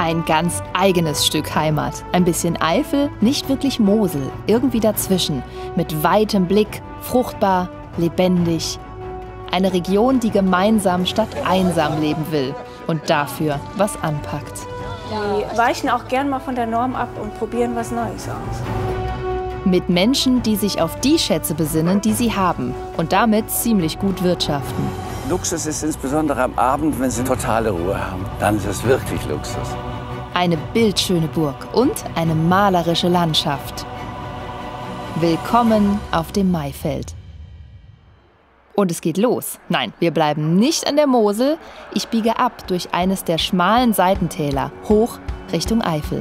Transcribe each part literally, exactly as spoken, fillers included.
Ein ganz eigenes Stück Heimat. Ein bisschen Eifel, nicht wirklich Mosel. Irgendwie dazwischen. Mit weitem Blick, fruchtbar, lebendig. Eine Region, die gemeinsam statt einsam leben will und dafür was anpackt. Die weichen auch gern mal von der Norm ab und probieren was Neues aus. Mit Menschen, die sich auf die Schätze besinnen, die sie haben und damit ziemlich gut wirtschaften. Luxus ist insbesondere am Abend, wenn Sie totale Ruhe haben. Dann ist es wirklich Luxus. Eine bildschöne Burg und eine malerische Landschaft. Willkommen auf dem Maifeld. Und es geht los. Nein, wir bleiben nicht an der Mosel. Ich biege ab durch eines der schmalen Seitentäler, hoch Richtung Eifel.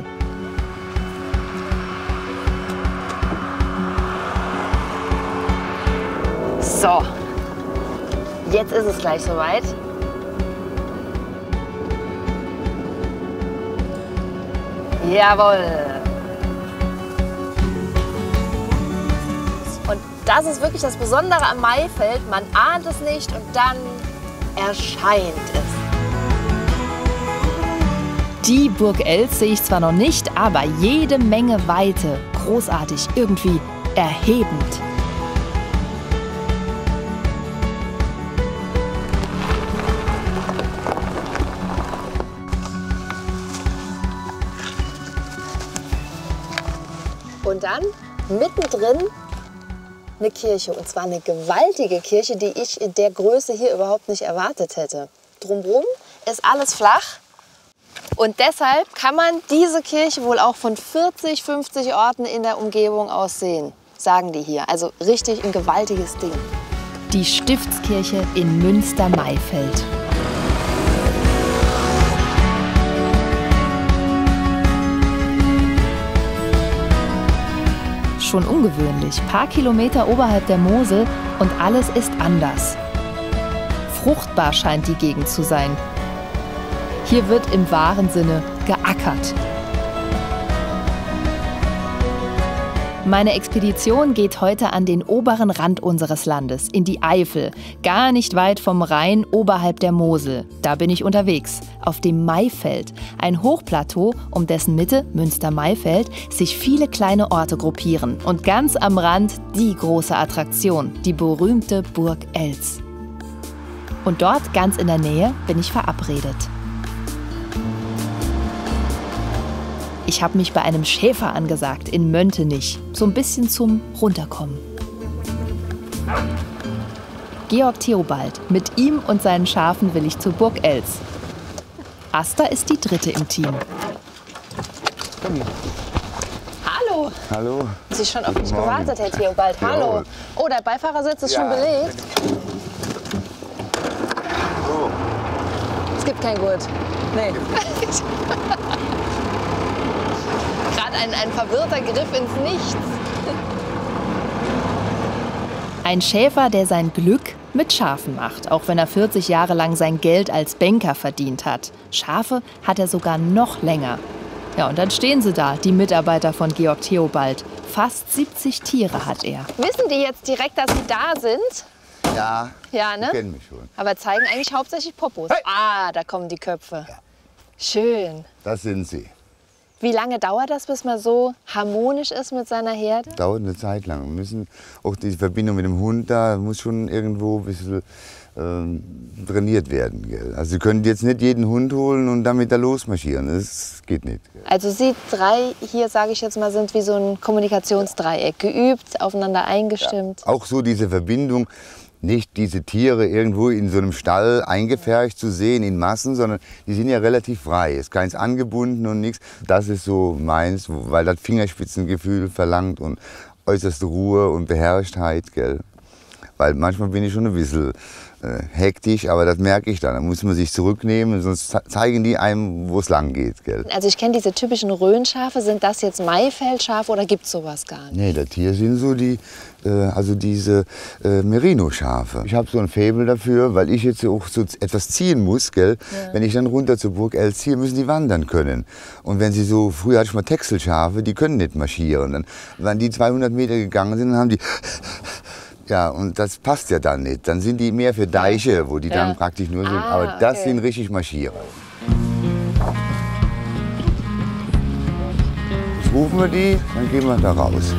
So, jetzt ist es gleich soweit. Jawohl. Und das ist wirklich das Besondere am Maifeld. Man ahnt es nicht und dann erscheint es. Die Burg Eltz sehe ich zwar noch nicht, aber jede Menge Weite. Großartig, irgendwie erhebend. Und dann mittendrin eine Kirche, und zwar eine gewaltige Kirche, die ich in der Größe hier überhaupt nicht erwartet hätte. Drumherum ist alles flach und deshalb kann man diese Kirche wohl auch von vierzig, fünfzig Orten in der Umgebung aus sehen, sagen die hier. Also richtig ein gewaltiges Ding. Die Stiftskirche in Münster-Maifeld. Schon ungewöhnlich. Paar Kilometer oberhalb der Mosel und alles ist anders. Fruchtbar scheint die Gegend zu sein. Hier wird im wahren Sinne geackert. Meine Expedition geht heute an den oberen Rand unseres Landes, in die Eifel, gar nicht weit vom Rhein oberhalb der Mosel. Da bin ich unterwegs, auf dem Maifeld, ein Hochplateau, um dessen Mitte, Münster-Maifeld, sich viele kleine Orte gruppieren. Und ganz am Rand die große Attraktion, die berühmte Burg Eltz. Und dort, ganz in der Nähe, bin ich verabredet. Ich habe mich bei einem Schäfer angesagt, in Möntenich. So ein bisschen zum Runterkommen. Georg Theobald. Mit ihm und seinen Schafen will ich zur Burg Eltz. Asta ist die dritte im Team. Komm hier. Hallo. Hallo. Sie schon auf mich gewartet, Herr Theobald. Hallo. Jawohl. Oh, der Beifahrersitz ist Ja. schon belegt. So. Es gibt kein Gurt. Nee. Gerade ein, ein verwirrter Griff ins Nichts. Ein Schäfer, der sein Glück mit Schafen macht, auch wenn er vierzig Jahre lang sein Geld als Banker verdient hat. Schafe hat er sogar noch länger. Ja, und dann stehen sie da, die Mitarbeiter von Georg Theobald. Fast siebzig Tiere hat er. Wissen die jetzt direkt, dass sie da sind? Ja, Ja, ne? die kennen mich schon. Aber zeigen eigentlich hauptsächlich Popos. Hey. Ah, da kommen die Köpfe. Ja. Schön. Das sind sie. Wie lange dauert das, bis man so harmonisch ist mit seiner Herde? Dauert eine Zeit lang. Wir müssen auch die Verbindung mit dem Hund da muss schon irgendwo ein bisschen ähm, trainiert werden. Gell? Also Sie können jetzt nicht jeden Hund holen und damit da losmarschieren. Das geht nicht. Gell? Also Sie drei hier, sage ich jetzt mal, sind wie so ein Kommunikationsdreieck. Geübt, aufeinander eingestimmt. Ja. Auch so diese Verbindung. Nicht diese Tiere irgendwo in so einem Stall eingepfercht zu sehen in Massen, sondern die sind ja relativ frei. Es ist keins angebunden und nichts. Das ist so meins, weil das Fingerspitzengefühl verlangt und äußerste Ruhe und Beherrschtheit, gell? Weil manchmal bin ich schon ein bisschen äh, hektisch, aber das merke ich dann. Da muss man sich zurücknehmen, sonst zeigen die einem, wo es lang geht, gell? Also ich kenne diese typischen Rhönschafe. Sind das jetzt Maifeldschafe oder gibt es sowas gar nicht? Nee, das hier sind so die, äh, also diese äh, Merino-Schafe. Ich habe so ein Faible dafür, weil ich jetzt auch so etwas ziehen muss, gell? Ja. Wenn ich dann runter zur Burg Eltz ziehe, müssen die wandern können. Und wenn sie so, früher hatte ich mal Texelschafe, die können nicht marschieren. Dann, wenn die zweihundert Meter gegangen sind, dann haben die ja, und das passt ja dann nicht. Dann sind die mehr für Deiche, wo die ja. dann praktisch nur sind. Ah, aber das okay. sind richtig Marschierer. rufen wir die, dann gehen wir da raus.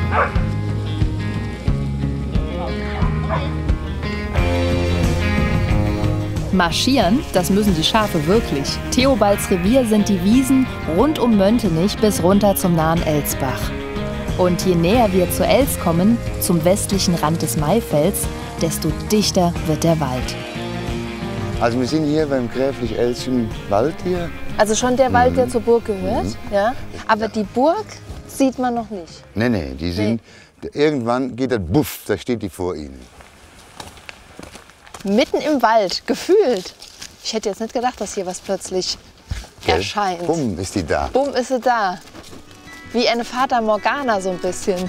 Marschieren, das müssen die Schafe wirklich. Theobalds Revier sind die Wiesen rund um Möntenich bis runter zum nahen Elsbach. Und je näher wir zur Els kommen, zum westlichen Rand des Maifelds, desto dichter wird der Wald. Also wir sind hier beim gräflich-elschen Wald hier. Also schon der Wald, der zur Burg gehört, mhm. ja? Aber die Burg sieht man noch nicht. Nee, nee, die sind, nee. Irgendwann geht das Buff, da steht die vor Ihnen. Mitten im Wald, gefühlt. Ich hätte jetzt nicht gedacht, dass hier was plötzlich Gell? erscheint. Bumm, ist die da. Bumm, ist sie da. Wie eine Fata Morgana so ein bisschen.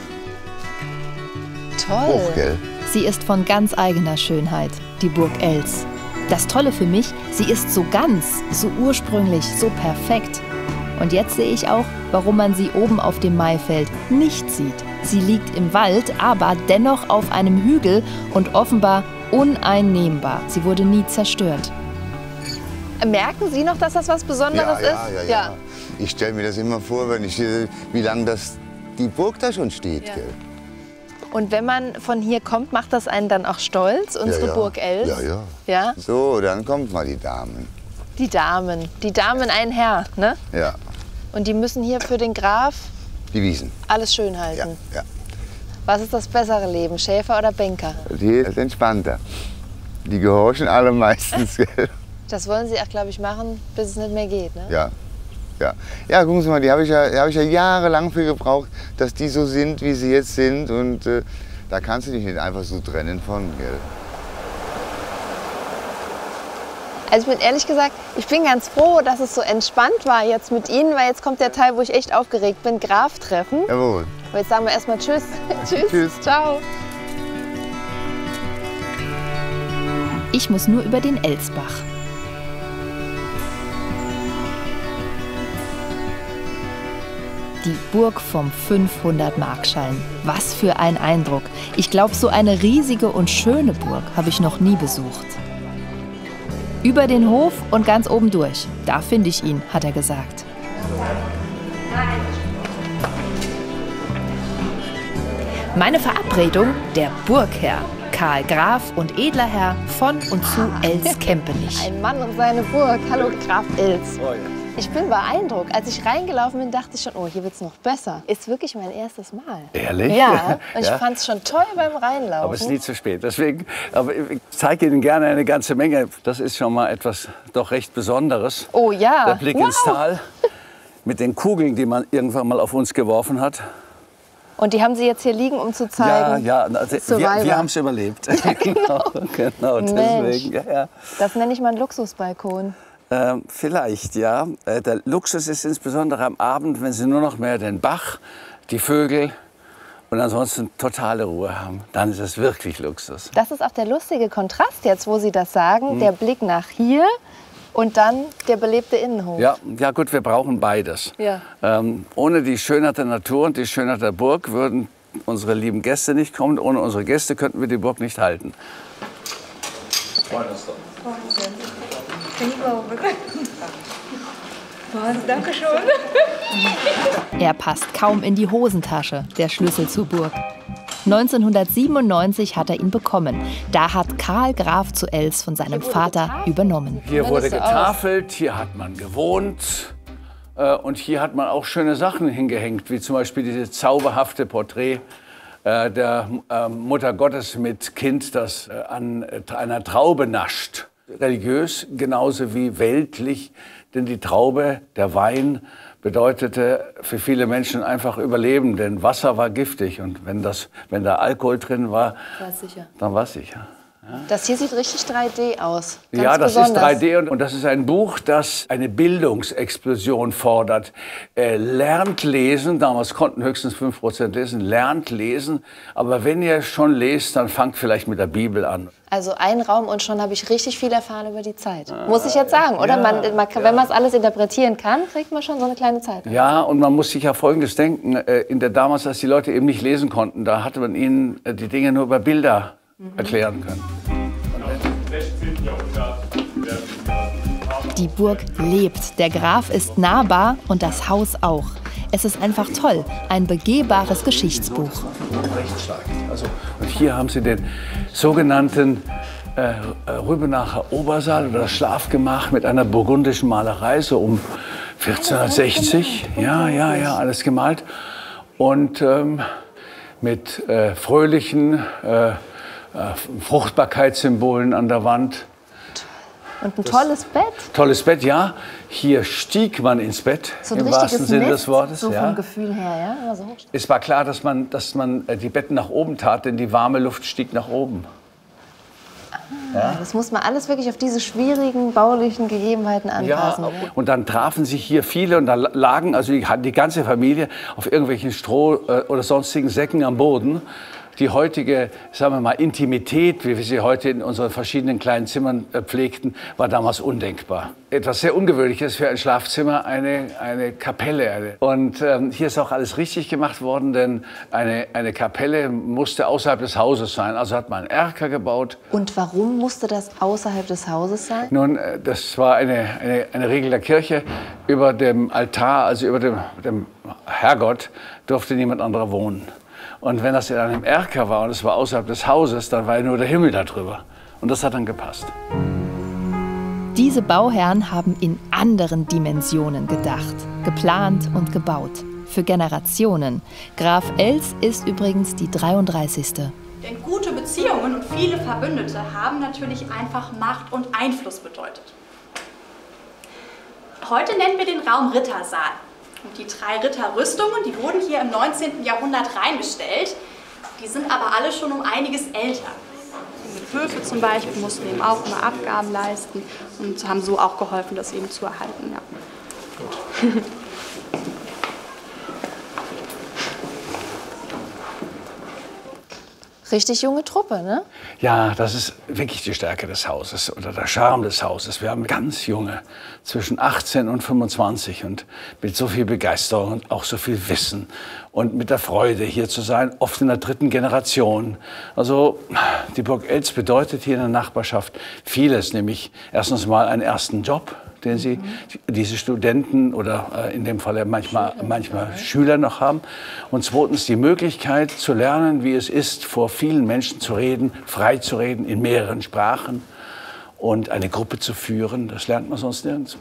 Toll. Hoch, gell? Sie ist von ganz eigener Schönheit, die Burg Els. Das Tolle für mich, sie ist so ganz, so ursprünglich, so perfekt. Und jetzt sehe ich auch, warum man sie oben auf dem Maifeld nicht sieht. Sie liegt im Wald, aber dennoch auf einem Hügel und offenbar uneinnehmbar. Sie wurde nie zerstört. Merken Sie noch, dass das was Besonderes ja, ja, ist? Ja, ja, ja. Ich stelle mir das immer vor, wenn ich, wie lange das, die Burg da schon steht. Ja. Gell? Und wenn man von hier kommt, macht das einen dann auch stolz, unsere ja, ja. Burg Els? Ja, ja, ja. So, dann kommt mal die Damen. Die Damen. Die Damen ein Herr, ne? Ja. Und die müssen hier für den Graf die Wiesen alles schön halten. Ja, ja. Was ist das bessere Leben, Schäfer oder Banker? Die ist entspannter. Die gehorchen alle meistens. Das wollen Sie auch, glaube ich, machen, bis es nicht mehr geht, ne? Ja. Ja. Ja, gucken Sie mal, die habe ich, ja, hab ich ja jahrelang für gebraucht, dass die so sind, wie sie jetzt sind. Und äh, da kannst du dich nicht einfach so trennen von, gell? Also ich bin ehrlich gesagt, ich bin ganz froh, dass es so entspannt war jetzt mit Ihnen, weil jetzt kommt der Teil, wo ich echt aufgeregt bin, Graf treffen. Jawohl. Aber jetzt sagen wir erstmal Tschüss. Tschüss. Tschüss. Ciao. Ich muss nur über den Elsbach. Die Burg vom fünfhundert-Markschein. Was für ein Eindruck. Ich glaube, so eine riesige und schöne Burg habe ich noch nie besucht. Über den Hof und ganz oben durch. Da finde ich ihn, hat er gesagt. Meine Verabredung, der Burgherr, Karl Graf und edler Herr von und zu Els-Kempenich. Ein Mann und seine Burg. Hallo, Graf Els. Ich bin beeindruckt. Als ich reingelaufen bin, dachte ich schon, oh, hier wird es noch besser. Ist wirklich mein erstes Mal. Ehrlich? Ja, und ich ja. fand es schon toll beim Reinlaufen. Aber es ist nie zu spät. Deswegen, aber ich zeige Ihnen gerne eine ganze Menge. Das ist schon mal etwas doch recht Besonderes. Oh ja. Der Blick wow. ins Tal mit den Kugeln, die man irgendwann mal auf uns geworfen hat. Und die haben Sie jetzt hier liegen, um zu zeigen? Ja, ja, also wir, wir haben es überlebt. genau, genau, deswegen. Ja, ja. Das nenne ich mal einen Luxusbalkon. Ähm, vielleicht, ja. Äh, der Luxus ist insbesondere am Abend, wenn Sie nur noch mehr den Bach, die Vögel und ansonsten totale Ruhe haben. Dann ist es wirklich Luxus. Das ist auch der lustige Kontrast jetzt, wo Sie das sagen. Hm. Der Blick nach hier und dann der belebte Innenhof. Ja, ja gut, wir brauchen beides. Ja. Ähm, ohne die Schönheit der Natur und die Schönheit der Burg würden unsere lieben Gäste nicht kommen. Ohne unsere Gäste könnten wir die Burg nicht halten. Dankeschön. Er passt kaum in die Hosentasche, der Schlüssel zur Burg. neunzehnhundertsiebenundneunzig hat er ihn bekommen. Da hat Karl Graf zu Els von seinem Vater übernommen. Hier wurde getafelt, hier hat man gewohnt. Und hier hat man auch schöne Sachen hingehängt, wie zum Beispiel dieses zauberhafte Porträt der Mutter Gottes mit Kind, das an einer Traube nascht. Religiös genauso wie weltlich, denn die Traube, der Wein, bedeutete für viele Menschen einfach Überleben, denn Wasser war giftig und wenn, das, wenn da Alkohol drin war, war sicher. dann war es sicher. Ja. Das hier sieht richtig drei D aus. Ganz ja, das besonders. ist drei D und, und das ist ein Buch, das eine Bildungsexplosion fordert. Äh, lernt lesen, damals konnten höchstens fünf Prozent lesen, lernt lesen, aber wenn ihr schon lest, dann fangt vielleicht mit der Bibel an. Also ein Raum und schon habe ich richtig viel erfahren über die Zeit. Muss ich jetzt sagen, oder? Ja, man, man, ja. Wenn man es alles interpretieren kann, kriegt man schon so eine kleine Zeit. Ja, und man muss sich ja Folgendes denken. In der damals, als die Leute eben nicht lesen konnten, da hatte man ihnen die Dinge nur über Bilder mhm. erklären können. Die Burg lebt, der Graf ist nahbar und das Haus auch. Es ist einfach toll, ein begehbares Geschichtsbuch. Also, und hier haben Sie den sogenannten äh, Rübenacher Obersaal oder das Schlafgemach mit einer burgundischen Malerei, so um vierzehnhundertsechzig. Ja, ja, ja, alles gemalt. Und ähm, mit äh, fröhlichen äh, äh, Fruchtbarkeitssymbolen an der Wand. Und ein tolles Bett. Tolles Bett, ja. Hier stieg man ins Bett, so ein im richtiges wahrsten Sinne Nest, des Wortes. so ja. vom Gefühl her, ja? So. Es war klar, dass man, dass man die Betten nach oben tat, denn die warme Luft stieg nach oben. Ah, ja? Das muss man alles wirklich auf diese schwierigen baulichen Gegebenheiten anpassen. Ja, und dann trafen sich hier viele und da lagen also die, die ganze Familie auf irgendwelchen Stroh- oder sonstigen Säcken am Boden. Die heutige, sagen wir mal, Intimität, wie wir sie heute in unseren verschiedenen kleinen Zimmern pflegten, war damals undenkbar. Etwas sehr Ungewöhnliches für ein Schlafzimmer, eine, eine Kapelle. Und ähm, hier ist auch alles richtig gemacht worden, denn eine, eine Kapelle musste außerhalb des Hauses sein. Also hat man einen Erker gebaut. Und warum musste das außerhalb des Hauses sein? Nun, das war eine, eine, eine Regel der Kirche. Über dem Altar, also über dem, dem Herrgott, durfte niemand anderer wohnen. Und wenn das in einem Erker war und es war außerhalb des Hauses, dann war ja nur der Himmel da drüber. Und das hat dann gepasst. Diese Bauherren haben in anderen Dimensionen gedacht, geplant und gebaut. Für Generationen. Graf Els ist übrigens die dreiunddreißigste. Denn gute Beziehungen und viele Verbündete haben natürlich einfach Macht und Einfluss bedeutet. Heute nennen wir den Raum Rittersaal. Und die drei Ritterrüstungen, die wurden hier im neunzehnten Jahrhundert reingestellt. Die sind aber alle schon um einiges älter. Die Höfe zum Beispiel mussten eben auch immer Abgaben leisten und haben so auch geholfen, das eben zu erhalten. Ja. Gut. Richtig junge Truppe, ne? Ja, das ist wirklich die Stärke des Hauses oder der Charme des Hauses. Wir haben ganz junge, zwischen achtzehn und fünfundzwanzig und mit so viel Begeisterung und auch so viel Wissen und mit der Freude hier zu sein, oft in der dritten Generation. Also die Burg Els bedeutet hier in der Nachbarschaft vieles, nämlich erstens mal einen ersten Job, den sie, diese Studenten oder äh, in dem Fall manchmal, manchmal Schüler noch haben. Und zweitens die Möglichkeit zu lernen, wie es ist, vor vielen Menschen zu reden, frei zu reden, in mehreren Sprachen und eine Gruppe zu führen. Das lernt man sonst nirgendwo.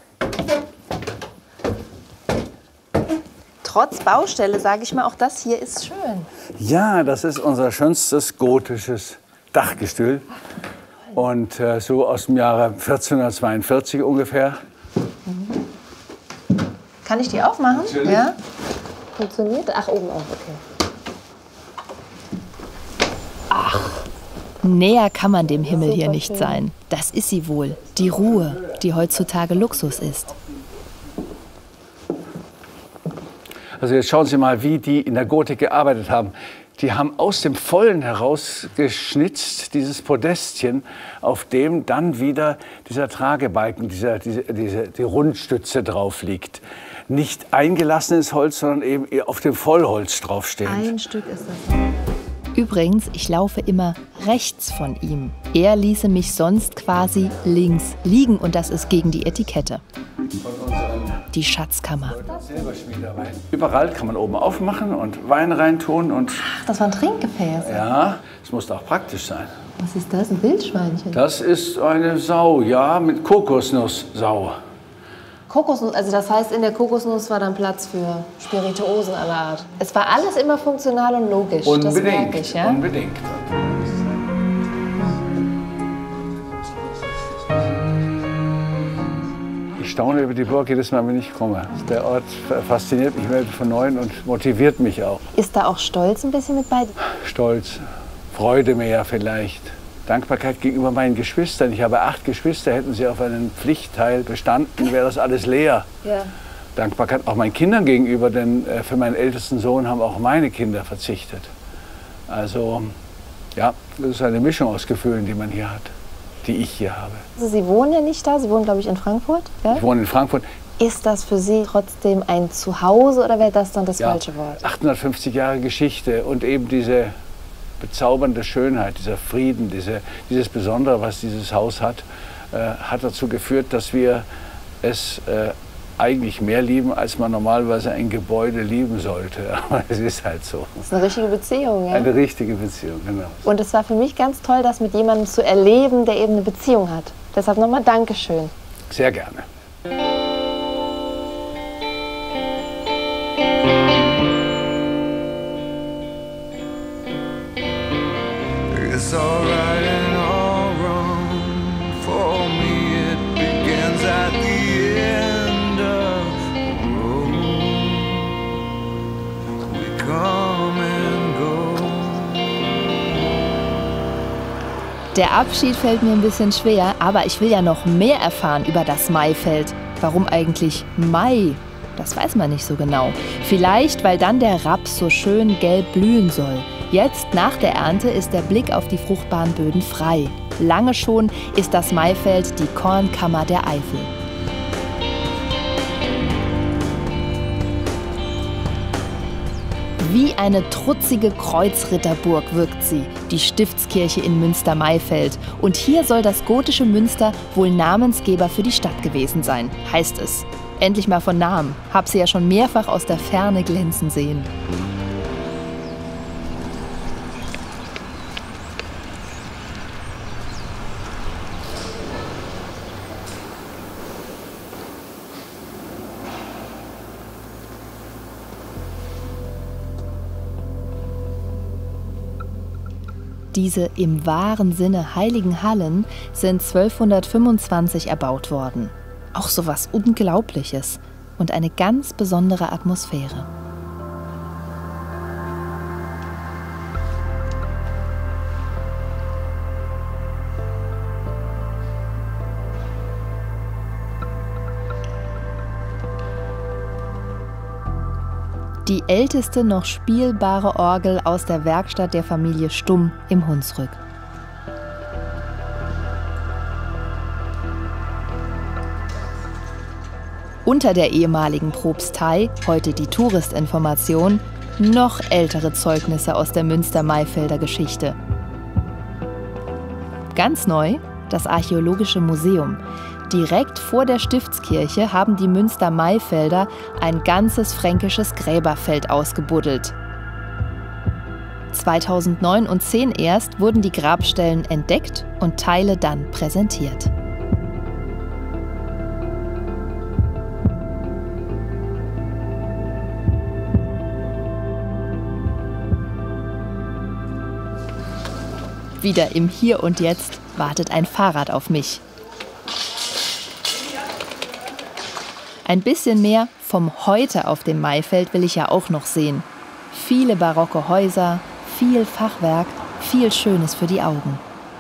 Trotz Baustelle, sage ich mal, auch das hier ist schön. Ja, das ist unser schönstes gotisches Dachgestühl. Und äh, so aus dem Jahre vierzehnhundertzweiundvierzig ungefähr. Kann ich die aufmachen? Natürlich. Ja. Funktioniert? Ach, oben auch, okay. Ach, näher kann man dem Himmel hier nicht sein. Das ist sie wohl, die Ruhe, die heutzutage Luxus ist. Also jetzt schauen Sie mal, wie die in der Gotik gearbeitet haben. Die haben aus dem Vollen heraus geschnitzt, dieses Podestchen, auf dem dann wieder dieser Tragebalken, dieser, diese, diese, die Rundstütze drauf liegt. Nicht eingelassenes Holz, sondern eben auf dem Vollholz draufstehend. Ein Stück ist das. Übrigens, ich laufe immer rechts von ihm. Er ließe mich sonst quasi links liegen und das ist gegen die Etikette. Die Schatzkammer. Überall kann man oben aufmachen und Wein reintun. Und Ach, das war ein Trinkgefäß. ja, es muss auch praktisch sein. Was ist das? Ein Wildschweinchen? Das ist eine Sau, ja, mit Kokosnusssau. Kokosnuss, also das heißt, in der Kokosnuss war dann Platz für Spirituosen aller Art. Es war alles immer funktional und logisch. Das merke ich, ja? Unbedingt. Ich staune über die Burg jedes Mal, wenn ich komme. Der Ort fasziniert mich immer von Neuem und motiviert mich auch. Ist da auch Stolz ein bisschen mit bei? Stolz, Freude mehr vielleicht. Dankbarkeit gegenüber meinen Geschwistern. Ich habe acht Geschwister. Hätten sie auf einen Pflichtteil bestanden, wäre das alles leer. Ja. Dankbarkeit auch meinen Kindern gegenüber, denn äh, für meinen ältesten Sohn haben auch meine Kinder verzichtet. Also ja, das ist eine Mischung aus Gefühlen, die man hier hat, die ich hier habe. Also Sie wohnen ja nicht da, Sie wohnen, glaube ich, in Frankfurt. Ja? Ich wohne in Frankfurt. Ist das für Sie trotzdem ein Zuhause oder wäre das dann das Ja, falsche Wort? achthundertfünfzig Jahre Geschichte und eben diese bezaubernde Schönheit, dieser Frieden, diese, dieses Besondere, was dieses Haus hat, äh, hat dazu geführt, dass wir es äh, eigentlich mehr lieben, als man normalerweise ein Gebäude lieben sollte. Aber es ist halt so. Das ist eine richtige Beziehung, ja? Eine richtige Beziehung, genau. Und es war für mich ganz toll, das mit jemandem zu erleben, der eben eine Beziehung hat. Deshalb nochmal Dankeschön. Sehr gerne. It's all right and all wrong. For me it begins at the end of the road. We come and go. Der Abschied fällt mir ein bisschen schwer, aber ich will ja noch mehr erfahren über das Maifeld. Warum eigentlich Mai? Das weiß man nicht so genau. Vielleicht, weil dann der Raps so schön gelb blühen soll. Jetzt, nach der Ernte, ist der Blick auf die fruchtbaren Böden frei. Lange schon ist das Maifeld die Kornkammer der Eifel. Wie eine trutzige Kreuzritterburg wirkt sie, die Stiftskirche in Münster-Maifeld. Und hier soll das gotische Münster wohl Namensgeber für die Stadt gewesen sein, heißt es. Endlich mal von Namen. Hab sie ja schon mehrfach aus der Ferne glänzen sehen. Diese im wahren Sinne heiligen Hallen sind zwölfhundertfünfundzwanzig erbaut worden. Auch so was Unglaubliches und eine ganz besondere Atmosphäre. Die älteste noch spielbare Orgel aus der Werkstatt der Familie Stumm im Hunsrück. Unter der ehemaligen Propstei, heute die Touristinformation, noch ältere Zeugnisse aus der Münster-Maifelder Geschichte. Ganz neu das Archäologische Museum. Direkt vor der Stiftskirche haben die Münster-Maifelder ein ganzes fränkisches Gräberfeld ausgebuddelt. zweitausendneun und zehn erst wurden die Grabstellen entdeckt und Teile dann präsentiert. Wieder im Hier und Jetzt wartet ein Fahrrad auf mich. Ein bisschen mehr vom Heute auf dem Maifeld will ich ja auch noch sehen. Viele barocke Häuser, viel Fachwerk, viel Schönes für die Augen.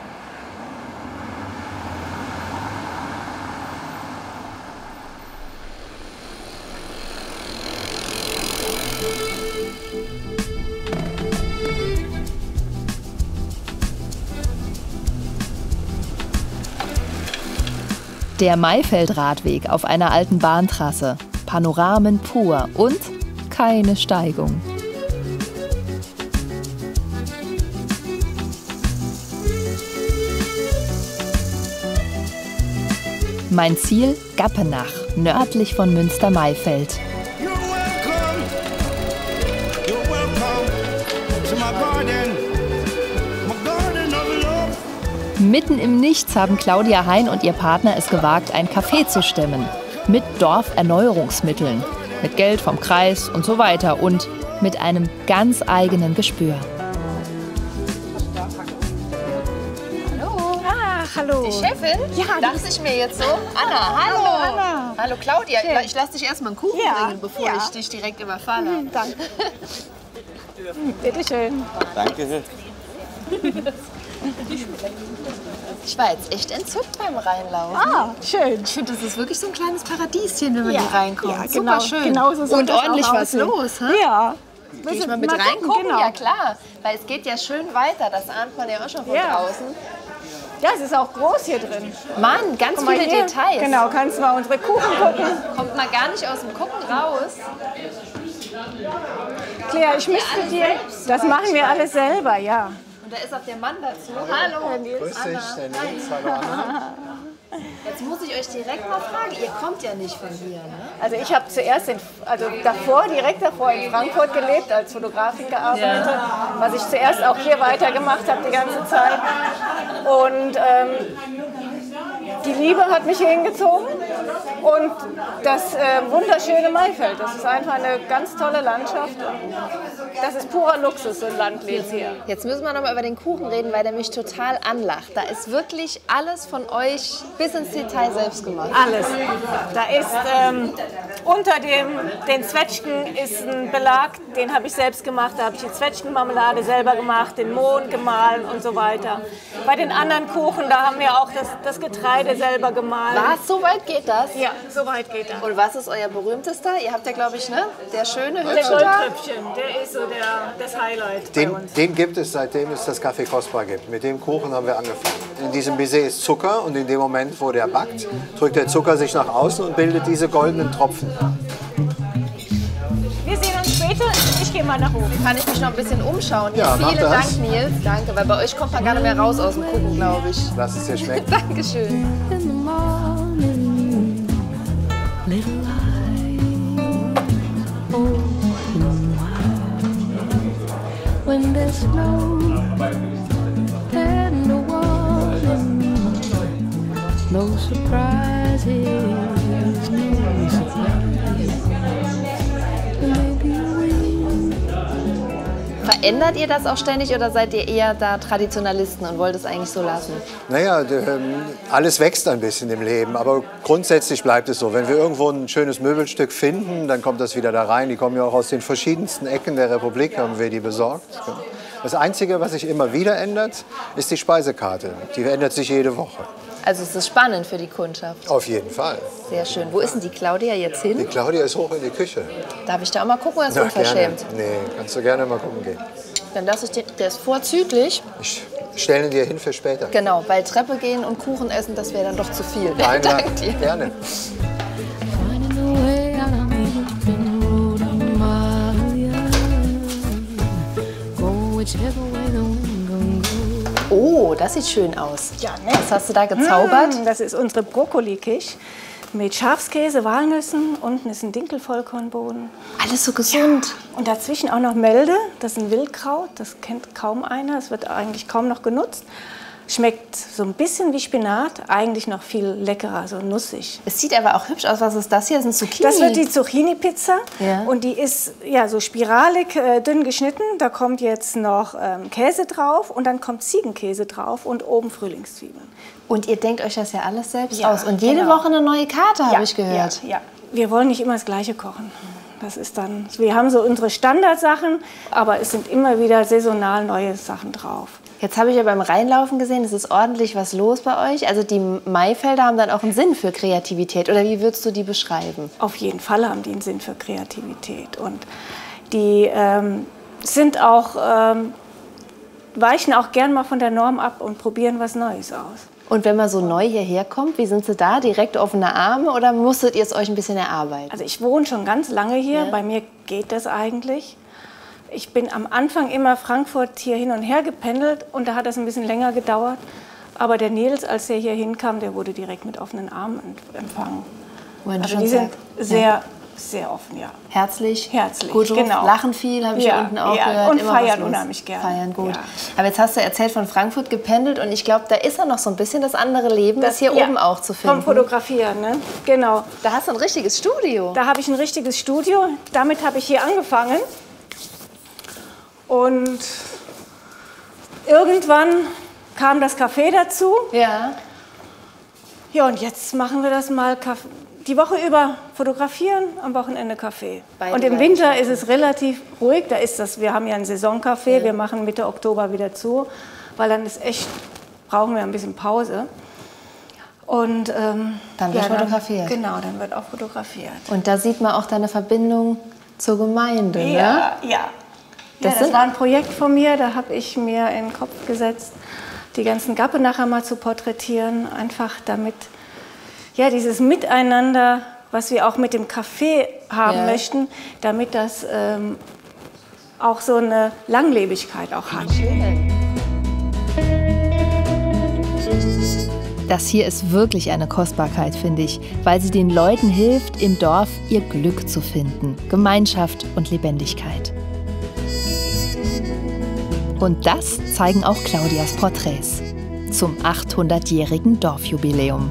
Der Maifeldradweg auf einer alten Bahntrasse. Panoramen pur und keine Steigung. Mein Ziel Gappenach, nördlich von Münster-Maifeld. Mitten im Nichts haben Claudia Hein und ihr Partner es gewagt, ein Café zu stemmen. Mit Dorferneuerungsmitteln, mit Geld vom Kreis und so weiter und mit einem ganz eigenen Gespür. Hallo. Ah, hallo. Die Chefin? Ja. Dachte ich mir jetzt so. Anna, hallo. Hallo, Anna. Hallo Claudia, Schön. ich lasse dich erstmal einen Kuchen Ja, bringen, bevor ja. ich dich direkt überfalle. Mhm, danke. Bitte schön. Danke. Ich war jetzt echt entzückt beim Reinlaufen. Ah, schön. Ich finde, das ist wirklich so ein kleines Paradieschen, wenn man Ja, hier reinkommt. ja, Super genau, schön. genauso soll und das ordentlich auch was aussehen. los, hä? Ja. Geh ich mal mit Mal reingucken? gucken, genau. Ja klar, weil es geht ja schön weiter. Das ahnt man ja auch schon von Ja. draußen. Ja, es ist auch groß hier drin. Mann, ganz Guck mal viele hier. Details. Genau, kannst mal unsere Kuchen gucken. Kommt man gar nicht aus dem Gucken raus. Claire, ich müsste dir... Das machen wir alles selber, ja. Und da ist auch der Mann dazu. Hallo. Grüß dich, der Nils. Hallo, Anna. Jetzt muss ich euch direkt mal fragen, ihr kommt ja nicht von hier, ne? Also ich habe zuerst, in, also davor, direkt davor in Frankfurt gelebt, als Fotografin gearbeitet, ja. Was ich zuerst auch hier weitergemacht habe die ganze Zeit. Und ähm, die Liebe hat mich hier hingezogen und das äh, wunderschöne Maifeld. Das ist einfach eine ganz tolle Landschaft. Das ist purer Luxus, so ein Landleben hier. Jetzt müssen wir noch mal über den Kuchen reden, weil der mich total anlacht. Da ist wirklich alles von euch bis ins Detail selbst gemacht. Alles. Da ist ähm, unter dem, den Zwetschgen ist ein Belag, den habe ich selbst gemacht. Da habe ich die Zwetschgenmarmelade selber gemacht, den Mohn gemahlen und so weiter. Bei den anderen Kuchen, da haben wir auch das, das Getreide selber gemahlen. Was? So weit geht das? Ja, so weit geht das. Und was ist euer berühmtester? Ihr habt ja, glaube ich, ne? Der schöne Der Hübsche da. Goldtröpfchen, der ist so der, das Highlight Den, bei uns. den gibt es, seitdem es das Café Kostbar gibt. Mit dem Kuchen haben wir angefangen. In diesem Baiser ist Zucker und in dem Moment, wo der backt, drückt der Zucker sich nach außen und bildet diese goldenen Tropfen. Wir sehen uns später. Ich gehe mal nach oben. Kann ich mich noch ein bisschen umschauen? Hier. Ja, mach Vielen das. Dank, Nils. Danke, weil bei euch kommt man gar nicht mehr raus aus dem Kuchen, glaube ich. Lass es dir schmecken. Dankeschön. In the morning, little light, open wide. When there's snow and no warning, no surprises, no surprises. Maybe we Verändert ihr das auch ständig oder seid ihr eher da Traditionalisten und wollt es eigentlich so lassen? Naja, ähm, alles wächst ein bisschen im Leben, aber grundsätzlich bleibt es so. Wenn wir irgendwo ein schönes Möbelstück finden, dann kommt das wieder da rein. Die kommen ja auch aus den verschiedensten Ecken der Republik, haben wir die besorgt. Das Einzige, was sich immer wieder ändert, ist die Speisekarte. Die ändert sich jede Woche. Also es ist spannend für die Kundschaft. Auf jeden Fall. Sehr schön. Wo ist denn die Claudia jetzt hin? Die Claudia ist hoch in die Küche. Darf ich da auch mal gucken, oder ist Na, unverschämt? gerne. Nee, kannst du gerne mal gucken gehen. Dann lasse ich den, der ist vorzüglich. Ich stelle ihn dir hin für später. Genau, weil Treppe gehen und Kuchen essen, das wäre dann doch zu viel. Nein, Danke dir. gerne. finding a way out of the open road a mile, yeah. Go whichever way the wind gon' go. Oh, das sieht schön aus. Ja, ne? Was hast du da gezaubert? Mm, das ist unsere Brokkoli-Quiche mit Schafskäse, Walnüssen. Unten ist ein Dinkelvollkornboden. Alles so gesund. Und dazwischen auch noch Melde. Das ist ein Wildkraut. Das kennt kaum einer. Das wird eigentlich kaum noch genutzt. Schmeckt so ein bisschen wie Spinat. Eigentlich noch viel leckerer, so nussig. Es sieht aber auch hübsch aus. Was ist das hier? Das ist ein Zucchini. Das wird die Zucchini-Pizza. Ja. Und die ist ja, so spiralig äh, dünn geschnitten. Da kommt jetzt noch ähm, Käse drauf und dann kommt Ziegenkäse drauf und oben Frühlingszwiebeln. Und ihr denkt euch das ja alles selbst Ja, aus. Und jede genau. Woche eine neue Karte, habe ich gehört. Ja, ja. Wir wollen nicht immer das Gleiche kochen. Das ist dann, wir haben so unsere Standardsachen, aber es sind immer wieder saisonal neue Sachen drauf. Jetzt habe ich ja beim Reinlaufen gesehen, es ist ordentlich was los bei euch. Also die Maifelder haben dann auch einen Sinn für Kreativität. Oder wie würdest du die beschreiben? Auf jeden Fall haben die einen Sinn für Kreativität. Und die ähm, sind auch, ähm, weichen auch gern mal von der Norm ab und probieren was Neues aus. Und wenn man so neu hierher kommt, wie sind Sie da? Direkt offene Arme oder musstet ihr es euch ein bisschen erarbeiten? Also ich wohne schon ganz lange hier, Ja. bei mir geht das eigentlich. Ich bin am Anfang immer Frankfurt hier hin und her gependelt und da hat das ein bisschen länger gedauert. Aber der Nils, als er hier hinkam, der wurde direkt mit offenen Armen empfangen. Wenn du Also schon die sind sagst. sehr, Ja. sehr offen, ja. Herzlich? Herzlich, Gut drauf, genau. lachen viel, habe ich Ja, hier unten auch ja, gehört. und Immer feiern was los. unheimlich gerne. Feiern gut. Ja. Aber jetzt hast du erzählt, von Frankfurt gependelt und ich glaube, da ist ja noch so ein bisschen das andere Leben, das, hier ja, oben auch zu finden. Vom Fotografieren, ne? Genau. Da hast du ein richtiges Studio. Da habe ich ein richtiges Studio. Damit habe ich hier angefangen. Und irgendwann kam das Café dazu. Ja. Ja, und jetzt machen wir das mal Kaff- die Woche über fotografieren, am Wochenende Kaffee. Beide Und im Seiten. Winter ist es relativ ruhig. Da ist das, wir haben ja ein Saisoncafé. Ja. Wir machen Mitte Oktober wieder zu, weil dann ist echt, brauchen wir ein bisschen Pause. Und ähm, Dann wird fotografiert. Genau, dann wird auch fotografiert. Und da sieht man auch deine Verbindung zur Gemeinde, ne? Ja, ja. Das Das, ja, das sind- war ein Projekt von mir, da habe ich mir in den Kopf gesetzt, die ganzen Gappe nachher mal zu porträtieren, einfach damit, ja, dieses Miteinander, was wir auch mit dem Café haben Ja. möchten, damit das ähm, auch so eine Langlebigkeit auch hat. Da Das hier ist wirklich eine Kostbarkeit, finde ich, weil sie den Leuten hilft, im Dorf ihr Glück zu finden. Gemeinschaft und Lebendigkeit. Und das zeigen auch Claudias Porträts zum achthundertjährigen Dorfjubiläum.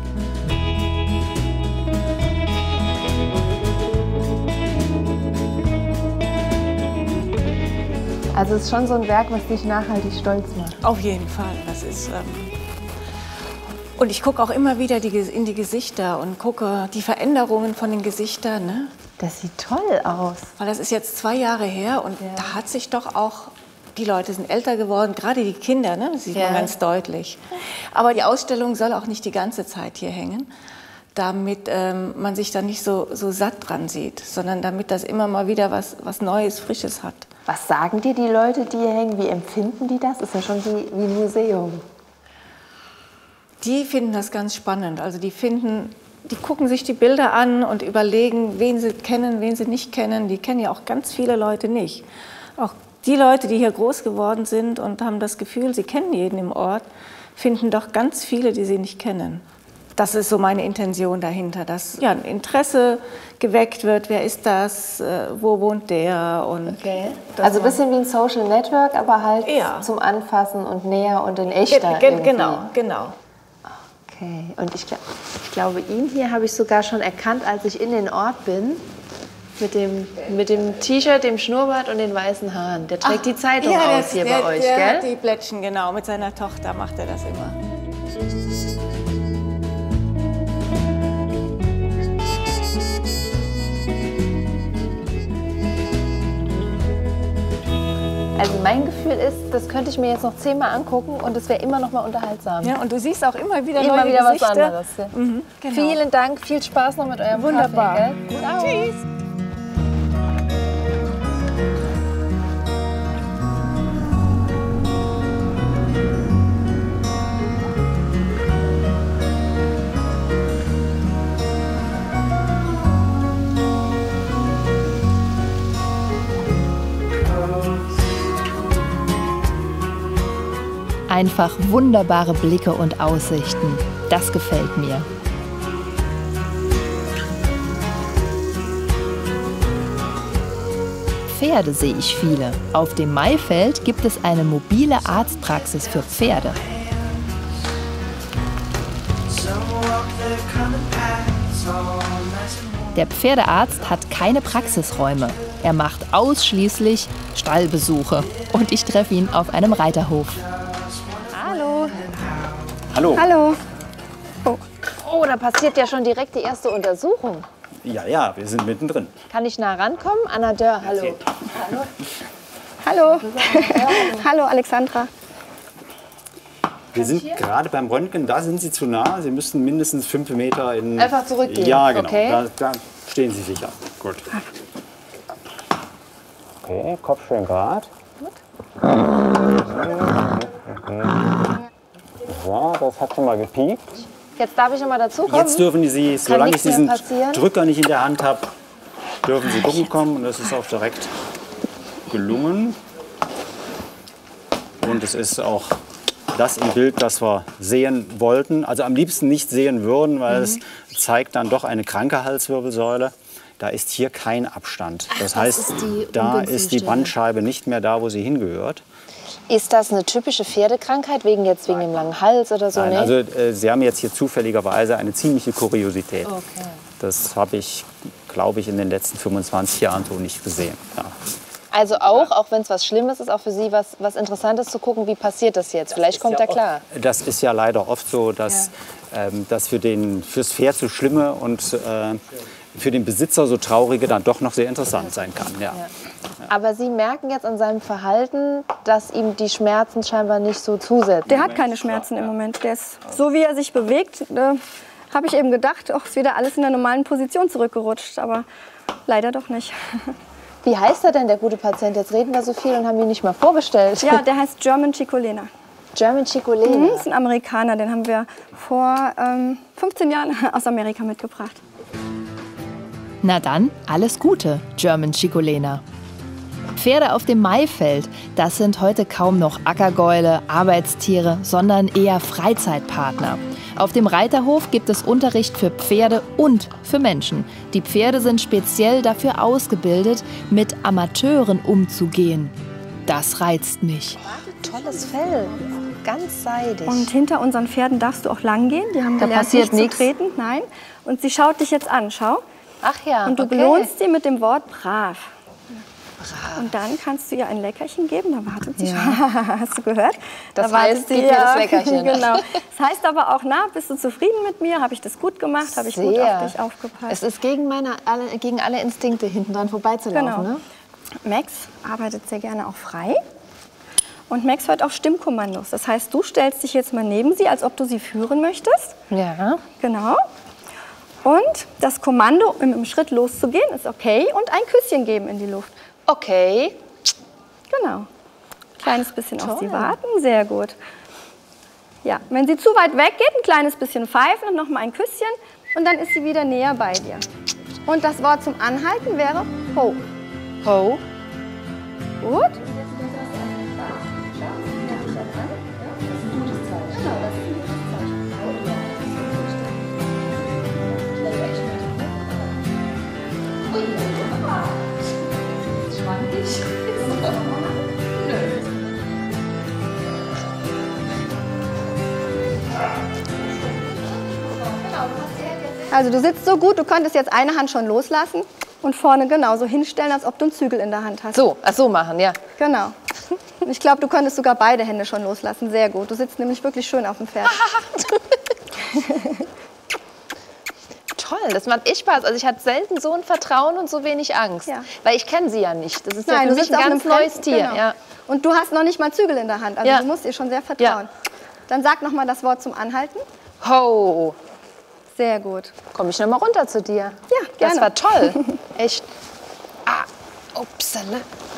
Also es ist schon so ein Werk, was dich nachhaltig stolz macht. Auf jeden Fall. Das ist, ähm und ich gucke auch immer wieder die, in die Gesichter und gucke die Veränderungen von den Gesichtern. Ne? Das sieht toll aus. Weil das ist jetzt zwei Jahre her und ja. da hat sich doch auch, die Leute sind älter geworden, gerade die Kinder, ne? Das sieht ja. man ganz deutlich. Aber die Ausstellung soll auch nicht die ganze Zeit hier hängen, damit ähm, man sich da nicht so, so satt dran sieht, sondern damit das immer mal wieder was, was Neues, Frisches hat. Was sagen dir die Leute, die hier hängen? Wie empfinden die das? Ist ja schon wie, wie ein Museum. Die finden das ganz spannend. Also die finden, die gucken sich die Bilder an und überlegen, wen sie kennen, wen sie nicht kennen. Die kennen ja auch ganz viele Leute nicht. Auch die Leute, die hier groß geworden sind und haben das Gefühl, sie kennen jeden im Ort, finden doch ganz viele, die sie nicht kennen. Das ist so meine Intention dahinter, dass ja, ein Interesse geweckt wird. Wer ist das? Äh, wo wohnt der? Und okay. Also ein bisschen wie ein Social Network, aber halt ja. zum Anfassen und näher und in echter. Ge ge genau, genau. Okay. Und ich, ich glaube, ihn hier habe ich sogar schon erkannt, als ich in den Ort bin. Mit dem, mit dem T-Shirt, dem Schnurrbart und den weißen Haaren. Der trägt Ach, die Zeitung ja, aus hier der, bei euch, der gell? Hat die Plättchen, genau. Mit seiner Tochter macht er das immer. Also mein Gefühl ist, das könnte ich mir jetzt noch zehnmal angucken und es wäre immer noch mal unterhaltsam. Ja, und du siehst auch immer wieder immer neue wieder Gesichter. was anderes. Ja. Mhm, genau. Vielen Dank, viel Spaß noch mit eurem Wunderbar. Kaffee. Gell? Ciao. Tschüss. Einfach wunderbare Blicke und Aussichten. Das gefällt mir. Pferde sehe ich viele. Auf dem Maifeld gibt es eine mobile Arztpraxis für Pferde. Der Pferdearzt hat keine Praxisräume. Er macht ausschließlich Stallbesuche. Und ich treffe ihn auf einem Reiterhof. Hallo. Hallo. Hallo. Oh. Oh, da passiert ja schon direkt die erste Untersuchung. Ja, ja, wir sind mittendrin. Kann ich nah rankommen? Anna Dörr, hallo. Hallo. Hallo. Hallo, Alexandra. Wir sind gerade beim Röntgen, da sind Sie zu nah. Sie müssten mindestens fünf Meter in... Einfach zurückgehen? Ja, genau. Okay. Da, da stehen Sie sicher. Gut. Okay, Kopf schön gerade. So, das hat schon mal gepiekt. Jetzt darf ich noch mal dazukommen. Jetzt dürfen Sie, solange ich diesen Drücker nicht in der Hand habe, dürfen Sie gucken und das ist auch direkt gelungen. Und es ist auch das im Bild, das wir sehen wollten. Also am liebsten nicht sehen würden, weil mhm. es zeigt dann doch eine kranke Halswirbelsäule. Da ist hier kein Abstand. Das heißt, das ist da ist die Bandscheibe nicht mehr da, wo sie hingehört. Ist das eine typische Pferdekrankheit, wegen jetzt wegen dem langen Hals oder so? Nein, nee? also äh, Sie haben jetzt hier zufälligerweise eine ziemliche Kuriosität. Okay. Das habe ich, glaube ich, in den letzten fünfundzwanzig Jahren so nicht gesehen. Ja. Also auch, auch wenn es was Schlimmes ist, auch für Sie was, was Interessantes zu gucken, wie passiert das jetzt? Vielleicht kommt er klar. Das ist ja leider oft so, dass ja. ähm, das für den, fürs Pferd so Schlimme und äh, für den Besitzer so Traurige dann doch noch sehr interessant sein kann. Ja. Ja. Aber Sie merken jetzt an seinem Verhalten, dass ihm die Schmerzen scheinbar nicht so zusetzen. Der hat keine Schmerzen im Moment. Der ist, so wie er sich bewegt, äh, habe ich eben gedacht, ach, ist wieder alles in der normalen Position zurückgerutscht. Aber leider doch nicht. Wie heißt er denn, der gute Patient? Jetzt reden wir so viel und haben ihn nicht mal vorgestellt. Ja, der heißt German Chicolena. German Chicolena? Mhm, ist ein Amerikaner, den haben wir vor ähm, fünfzehn Jahren aus Amerika mitgebracht. Na dann, alles Gute, German Chicolena. Pferde auf dem Maifeld, das sind heute kaum noch Ackergäule, Arbeitstiere, sondern eher Freizeitpartner. Auf dem Reiterhof gibt es Unterricht für Pferde und für Menschen. Die Pferde sind speziell dafür ausgebildet, mit Amateuren umzugehen. Das reizt mich. Tolles Fell, ganz seidig. Und hinter unseren Pferden darfst du auch lang gehen. Die haben Da gelernt, passiert nicht nichts. zu treten. Nein. Und sie schaut dich jetzt an, schau. Ach ja, Und du okay. belohnst sie mit dem Wort brav. Und dann kannst du ihr ein Leckerchen geben. Da wartet sie Ja. schon. Hast du gehört? Das da heißt, gib mir das Leckerchen. Genau. Das heißt aber auch, na, bist du zufrieden mit mir? Habe ich das gut gemacht? Habe ich gut Sehr. auf dich aufgepasst? Es ist gegen, meine, alle, gegen alle Instinkte, hinten dran vorbeizulaufen. Genau. Ne? Max arbeitet sehr gerne auch frei. Und Max hört auch Stimmkommandos. Das heißt, du stellst dich jetzt mal neben sie, als ob du sie führen möchtest. Ja. Genau. Und das Kommando, im, im Schritt loszugehen, ist okay. Und ein Küsschen geben in die Luft. Okay. Genau. Kleines bisschen auf toll. sie warten. Sehr gut. Ja, wenn sie zu weit weg geht, ein kleines bisschen pfeifen und noch mal ein Küsschen. Und dann ist sie wieder näher bei dir. Und das Wort zum Anhalten wäre Ho. Ho. Gut. Also du sitzt so gut, du könntest jetzt eine Hand schon loslassen und vorne genauso hinstellen, als ob du einen Zügel in der Hand hast. So, ach so machen, ja. Genau. Ich glaube, du könntest sogar beide Hände schon loslassen. Sehr gut. Du sitzt nämlich wirklich schön auf dem Pferd. Toll, das macht echt Spaß. Also ich hatte selten so ein Vertrauen und so wenig Angst. Ja. Weil ich kenne sie ja nicht. Das ist Nein, ja für du mich sitzt ein auf ganz einem neues Pferd, Tier. genau. Ja. Und du hast noch nicht mal Zügel in der Hand. Also Ja. du musst ihr schon sehr vertrauen. Dann sag noch mal das Wort zum Anhalten. Ho. Sehr gut. Komme ich noch mal runter zu dir? Ja, gerne. Das war toll. Echt. Ah, upsala.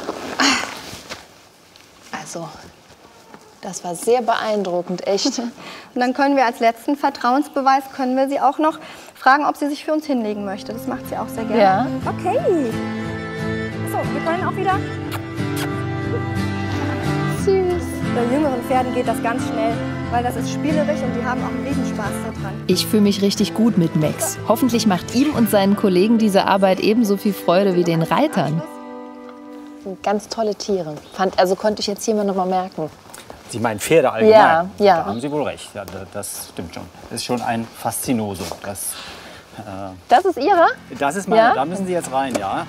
Also, das war sehr beeindruckend, echt. Und dann können wir als letzten Vertrauensbeweis, können wir sie auch noch fragen, ob sie sich für uns hinlegen möchte. Das macht sie auch sehr gerne. Ja. Okay. So, wir können auch wieder. Süß. Bei jüngeren Pferden geht das ganz schnell, weil das ist spielerisch und die haben auch einen Riesenspaß daran. Ich fühle mich richtig gut mit Max. Hoffentlich macht ihm und seinen Kollegen diese Arbeit ebenso viel Freude wie den Reitern. Sind ganz tolle Tiere. Fand, also konnte ich jetzt hier mal noch mal merken. Sie meinen Pferde allgemein? Ja, ja. Da haben Sie wohl recht. Ja, da- das stimmt schon. Das ist schon ein Faszinosum. Das, äh, Das ist ihre? das ist meine. Ja? Da müssen Sie jetzt rein, ja.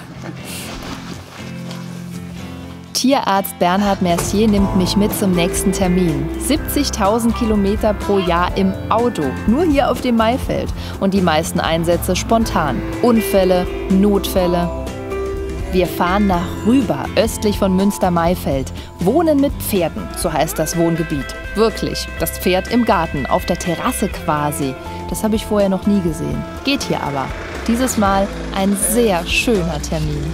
Tierarzt Bernhard Mercier nimmt mich mit zum nächsten Termin. siebzigtausend Kilometer pro Jahr im Auto, nur hier auf dem Maifeld. Und die meisten Einsätze spontan. Unfälle, Notfälle. Wir fahren nach Rüber, östlich von Münster-Maifeld. Wohnen mit Pferden, so heißt das Wohngebiet. Wirklich, das Pferd im Garten, auf der Terrasse quasi. Das habe ich vorher noch nie gesehen. Geht hier aber. Dieses Mal ein sehr schöner Termin.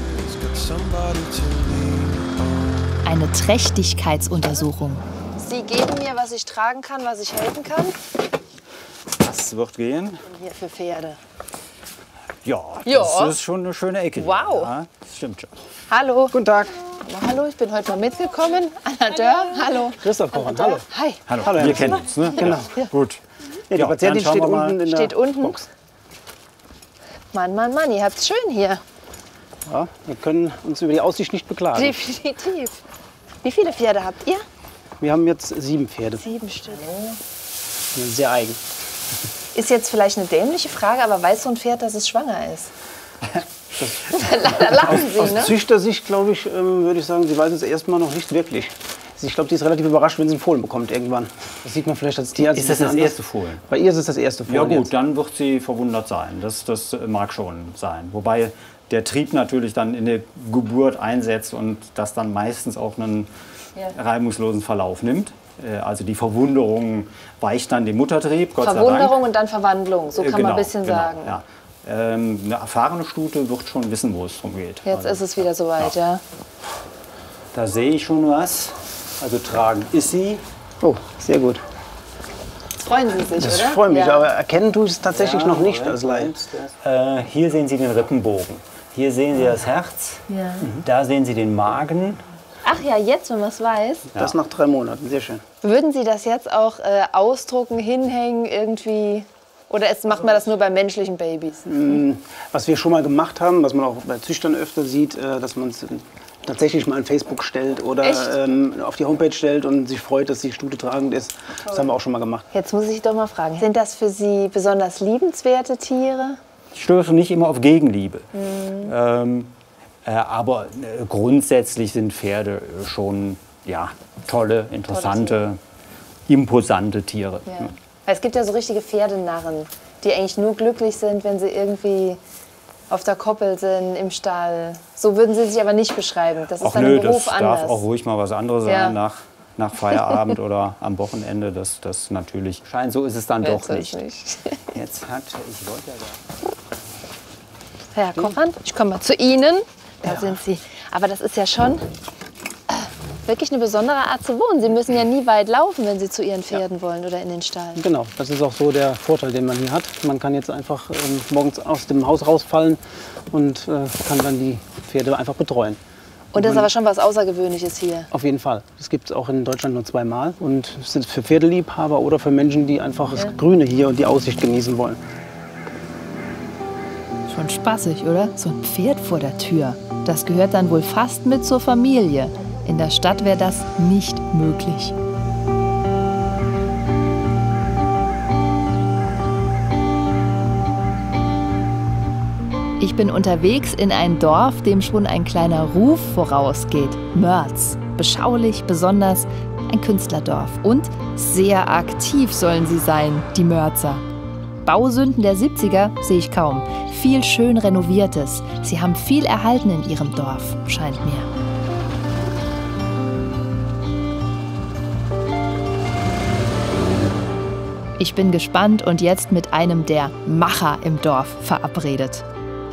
Eine Trächtigkeitsuntersuchung. Sie geben mir, was ich tragen kann, was ich helfen kann. Das wird gehen. Und hier für Pferde. Ja, Ja. das ist schon eine schöne Ecke. Wow. Ja, das stimmt schon. Hallo. Guten Tag. Na, hallo, ich bin heute mal mitgekommen. Anna Dörr, hallo. Christoph Kochen, hallo. Hi. Hallo, Hallo, wir Herr kennen uns, ne? Genau. Ja. Gut. Ja, die Ja, Patientin dann schauen steht wir mal. unten in der Steht unten. Box. Mann, Mann, Mann, ihr habt's schön hier. Ja, wir können uns über die Aussicht nicht beklagen. Definitiv. Wie viele Pferde habt ihr? Wir haben jetzt sieben Pferde. Sieben Stück. Sehr eigen. Ist jetzt vielleicht eine dämliche Frage, aber weiß so ein Pferd, dass es schwanger ist? Da lachen Sie, Aus ne? Züchtersicht, glaube ich, ähm, würde ich sagen, sie weiß es erstmal noch nicht wirklich. Ich glaube, die ist relativ überrascht, wenn sie einen Fohlen bekommt irgendwann. Das sieht man vielleicht als Tierarzt. Ist das das anders. erste Fohlen? Bei ihr ist es das erste Fohlen. Ja gut, jetzt. dann wird sie verwundert sein. Das, das mag schon sein. Wobei der Trieb natürlich dann in der Geburt einsetzt und das dann meistens auch einen Ja. reibungslosen Verlauf nimmt. Äh, Also die Verwunderung weicht dann dem Muttertrieb, Gott sei Verwunderung Dank. und dann Verwandlung, so Äh, kann man genau, ein bisschen genau, sagen. Ja. Ähm, eine erfahrene Stute wird schon wissen, wo es drum geht. Jetzt Also, ist es wieder soweit, ja. da sehe ich schon was. Also tragen ist sie. Oh, sehr gut. Freuen Sie sich, Das oder? freut mich, ja. aber erkennen tue ich es tatsächlich Ja, noch nicht Moment, als Laie. Äh, hier sehen Sie den Rippenbogen. Hier sehen Sie das Herz. Ja. Da sehen Sie den Magen. Ach ja, jetzt, wenn man es weiß. Das nach drei Monaten, sehr schön. Würden Sie das jetzt auch äh, ausdrucken, hinhängen, irgendwie? Oder ist, macht man das nur bei menschlichen Babys? Was wir schon mal gemacht haben, was man auch bei Züchtern öfter sieht, äh, dass man es tatsächlich mal in Facebook stellt oder ähm, auf die Homepage stellt und sich freut, dass die Stute tragend ist. Das haben wir auch schon mal gemacht. Jetzt muss ich doch mal fragen, sind das für Sie besonders liebenswerte Tiere? Ich störe nicht immer auf Gegenliebe. Mhm. Ähm, äh, aber äh, grundsätzlich sind Pferde schon ja, tolle, interessante, tolle Tiere. imposante Tiere. Ja. Ja. Es gibt ja so richtige Pferdenarren, die eigentlich nur glücklich sind, wenn sie irgendwie auf der Koppel sind, im Stall. So würden Sie sich aber nicht beschreiben. Das ist Ach dann nö, im Beruf das anders. darf auch ruhig mal was anderes Ja. sein nach, nach Feierabend oder am Wochenende. Das, das natürlich scheint, so ist es dann Jetzt doch nicht. nicht. Jetzt hat, ich wollte ja Herr Kochand, ich komme mal zu Ihnen. Da ja. sind Sie. Aber das ist ja schon äh, wirklich eine besondere Art zu wohnen. Sie müssen ja nie weit laufen, wenn Sie zu Ihren Pferden ja. wollen oder in den Stall. Genau, das ist auch so der Vorteil, den man hier hat. Man kann jetzt einfach ähm, morgens aus dem Haus rausfallen und äh, kann dann die Pferde einfach betreuen. Und das ist aber schon was Außergewöhnliches hier. Auf jeden Fall. Das gibt es auch in Deutschland nur zweimal. Und es sind für Pferdeliebhaber oder für Menschen, die einfach ja. das Grüne hier und die Aussicht genießen wollen. Schon spaßig, oder? So ein Pferd vor der Tür. Das gehört dann wohl fast mit zur Familie. In der Stadt wäre das nicht möglich. Ich bin unterwegs in ein Dorf, dem schon ein kleiner Ruf vorausgeht. Mörz. Beschaulich, besonders ein Künstlerdorf. Und sehr aktiv sollen sie sein, die Mörzer. Bausünden der siebziger sehe ich kaum. Viel schön Renoviertes. Sie haben viel erhalten in ihrem Dorf, scheint mir. Ich bin gespannt und jetzt mit einem der Macher im Dorf verabredet.